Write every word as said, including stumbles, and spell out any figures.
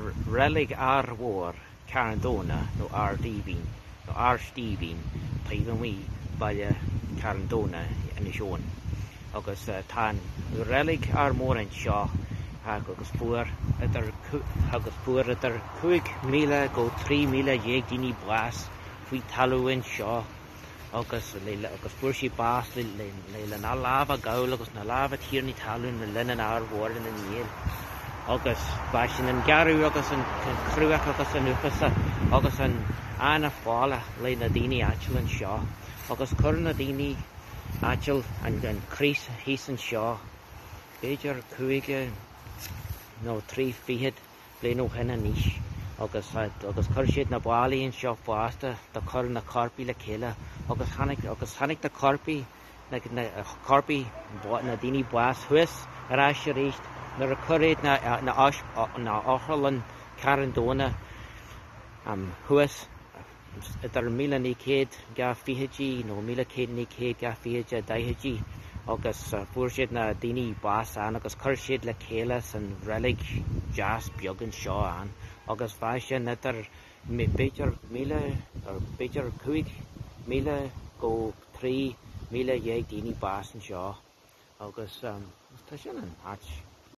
Roilig Ár Mór ceann daoine nó ár díbhín nó ár stíbhín taobh mí baile ceann daoine Inis Eoghain. Agus tá Roilig Ár Mór anseo agus Fhuair agus Fhuair idir chuig míle go trí míle dhéag daoine blas faoi talamh anseo agus agus fuair sí bás le le na lámha Gaill agus na lámha tíornaí talamh na linn Ár Mór in an níl. Agus ba sin an garbh agus an cruadh agus an uabhasach agus an anna fála le na daoine aitil anseo. Agus chuir na daoine aitil an crís híos anseo beidir chuige nó trí fiad bliain ó hine níos. Agus agus chuir siad na bálaí anseo fásta de chuir na carpaí le chéile agus tháinig agus tháinig na carpaí na carpaí na daoine buas thuas ar ais sé réist nar a chuiréad na na áthralann ceann daoine thuas idir míle ní céad ga fichidí nó míle céad ní céad ga fichide daithidí agus fuair siad na daoine buas an agus chuir siad le chéile san Roilig jazz beag anseo an agus bha sin idir beidir míle ar beidir chuig míle go trí míle dhéag daoine buas anseo agus tá sin an áit